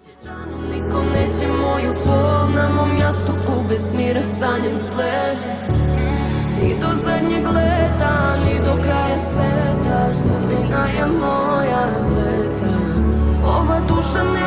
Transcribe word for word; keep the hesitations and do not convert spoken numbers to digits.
Niko neće moju bol na mom jastuku, bez mira sanjam sle. Ni do zadnjeg leta, ni do kraja sveta, sudbina je moja leta. Ova duša ne